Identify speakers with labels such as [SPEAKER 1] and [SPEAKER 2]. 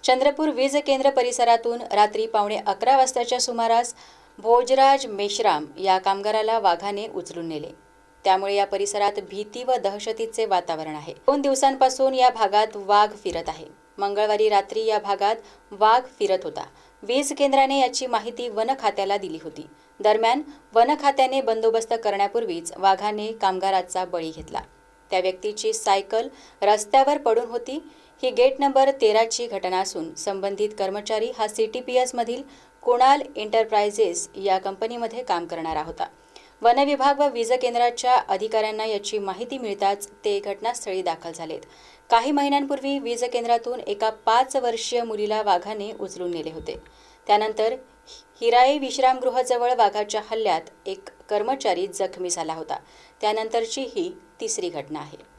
[SPEAKER 1] चंद्रपूर वीज केंद्र परिसरातून रात्री 11:15 वाजताच्या सुमारास भोजराज मेश्राम या कामगाराला वाघाने उचलून नेले। त्यामुळे या परिसरात भीती व दहशतीचे वातावरण आहे। 2 दिवसांपासून या भागात वाघ फिरत आहे। मंगळवारी रात्री या भागात वाघ फिरत होता। वीज केंद्राने याची माहिती वन खात्याला दिली होती। दरम्यान वन खात्याने बंदोबस्त करण्यापूर्वीच वाघाने कामगाराचा बळी घेतला। त्या व्यक्तीची सायकल रस्त्यावर पडून होती। ही गेट नंबर 13 ची घटना असून संबंधित कर्मचारी हा CTPS मधील कुणाल एंटरप्राइजेस या कंपनीमध्ये काम करणारा होता। वन विभाग व वीज केंद्राच्या अधिकाऱ्यांना याची माहिती मिळताच ते घटनास्थळी दाखल झालेत। काही महिन्यांपूर्वी वीज केंद्रातून एका 5 वर्षीय मुलीला वाघाने उचलून नेले होते। त्यानंतर हिराई विश्रामगृहाजवळ वाघाच्या हल्ल्यात एक कर्मचारी जखमी झाला होता। त्यानंतरची ही तिसरी घटना आहे।